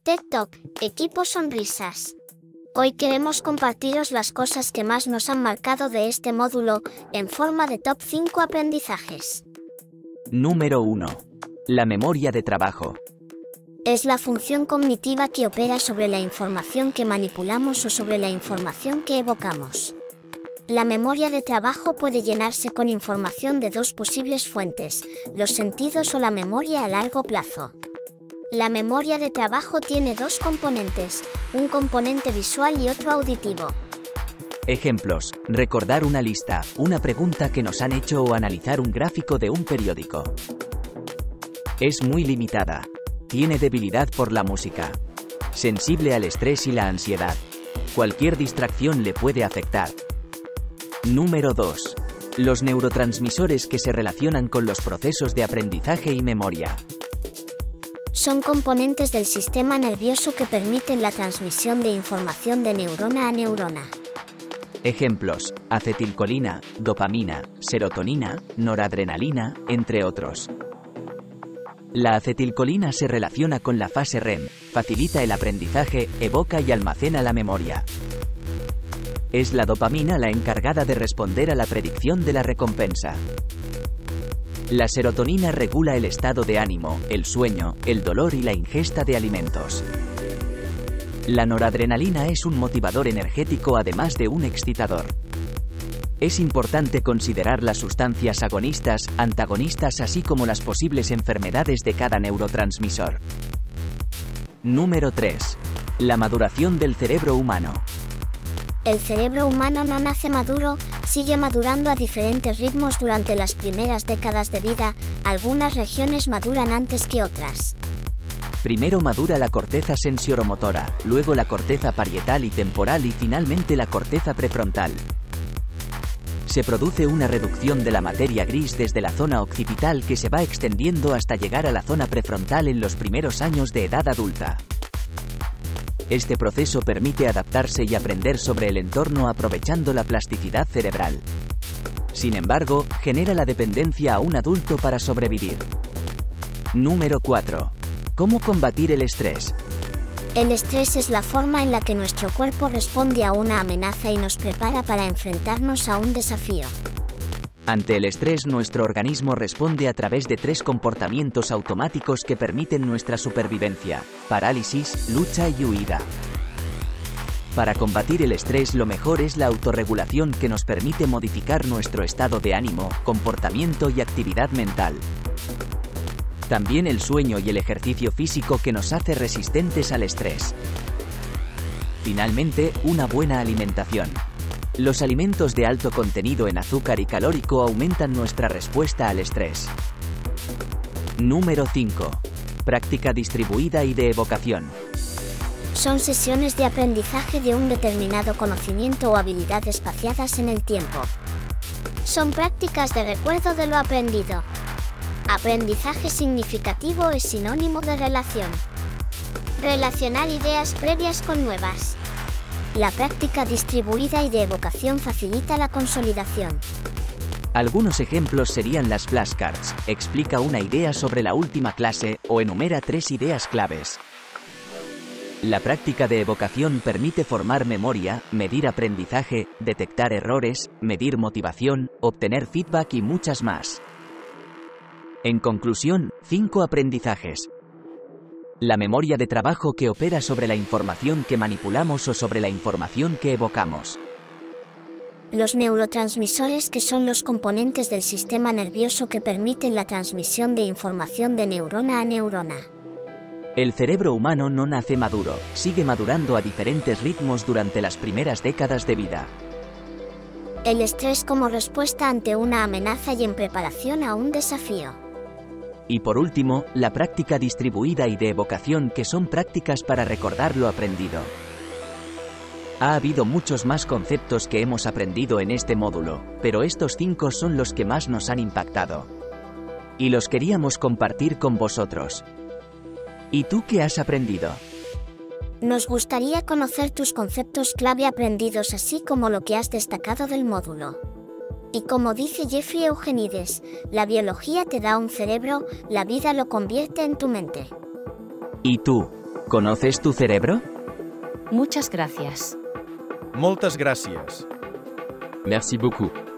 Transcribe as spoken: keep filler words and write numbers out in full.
TED Talk, Equipo Sonrisas. Hoy queremos compartiros las cosas que más nos han marcado de este módulo, en forma de top cinco aprendizajes. Número uno. La memoria de trabajo. Es la función cognitiva que opera sobre la información que manipulamos o sobre la información que evocamos. La memoria de trabajo puede llenarse con información de dos posibles fuentes, los sentidos o la memoria a largo plazo. La memoria de trabajo tiene dos componentes, un componente visual y otro auditivo. Ejemplos: recordar una lista, una pregunta que nos han hecho o analizar un gráfico de un periódico. Es muy limitada. Tiene debilidad por la música. Sensible al estrés y la ansiedad. Cualquier distracción le puede afectar. Número dos. Los neurotransmisores que se relacionan con los procesos de aprendizaje y memoria. Son componentes del sistema nervioso que permiten la transmisión de información de neurona a neurona. Ejemplos: acetilcolina, dopamina, serotonina, noradrenalina, entre otros. La acetilcolina se relaciona con la fase R E M, facilita el aprendizaje, evoca y almacena la memoria. Es la dopamina la encargada de responder a la predicción de la recompensa. La serotonina regula el estado de ánimo, el sueño, el dolor y la ingesta de alimentos. La noradrenalina es un motivador energético además de un excitador. Es importante considerar las sustancias agonistas, antagonistas así como las posibles enfermedades de cada neurotransmisor. Número tres. La maduración del cerebro humano. El cerebro humano no nace maduro, sigue madurando a diferentes ritmos durante las primeras décadas de vida, algunas regiones maduran antes que otras. Primero madura la corteza sensioromotora, luego la corteza parietal y temporal y finalmente la corteza prefrontal. Se produce una reducción de la materia gris desde la zona occipital que se va extendiendo hasta llegar a la zona prefrontal en los primeros años de edad adulta. Este proceso permite adaptarse y aprender sobre el entorno aprovechando la plasticidad cerebral. Sin embargo, genera la dependencia a un adulto para sobrevivir. Número cuatro. ¿Cómo combatir el estrés? El estrés es la forma en la que nuestro cuerpo responde a una amenaza y nos prepara para enfrentarnos a un desafío. Ante el estrés, nuestro organismo responde a través de tres comportamientos automáticos que permiten nuestra supervivencia: parálisis, lucha y huida. Para combatir el estrés, lo mejor es la autorregulación que nos permite modificar nuestro estado de ánimo, comportamiento y actividad mental. También el sueño y el ejercicio físico que nos hace resistentes al estrés. Finalmente, una buena alimentación. Los alimentos de alto contenido en azúcar y calórico aumentan nuestra respuesta al estrés. Número cinco. Práctica distribuida y de evocación. Son sesiones de aprendizaje de un determinado conocimiento o habilidad espaciadas en el tiempo. Son prácticas de recuerdo de lo aprendido. Aprendizaje significativo es sinónimo de relación. Relacionar ideas previas con nuevas. La práctica distribuida y de evocación facilita la consolidación. Algunos ejemplos serían las flashcards: explica una idea sobre la última clase, o enumera tres ideas claves. La práctica de evocación permite formar memoria, medir aprendizaje, detectar errores, medir motivación, obtener feedback y muchas más. En conclusión, cinco aprendizajes. La memoria de trabajo que opera sobre la información que manipulamos o sobre la información que evocamos. Los neurotransmisores, que son los componentes del sistema nervioso que permiten la transmisión de información de neurona a neurona. El cerebro humano no nace maduro, sigue madurando a diferentes ritmos durante las primeras décadas de vida. El estrés como respuesta ante una amenaza y en preparación a un desafío. Y por último, la práctica distribuida y de evocación, que son prácticas para recordar lo aprendido. Ha habido muchos más conceptos que hemos aprendido en este módulo, pero estos cinco son los que más nos han impactado. Y los queríamos compartir con vosotros. ¿Y tú qué has aprendido? Nos gustaría conocer tus conceptos clave aprendidos, así como lo que has destacado del módulo. Y como dice Jeffrey Eugenides, la biología te da un cerebro, la vida lo convierte en tu mente. ¿Y tú? ¿Conoces tu cerebro? Muchas gracias. Moltes gràcies. Merci beaucoup.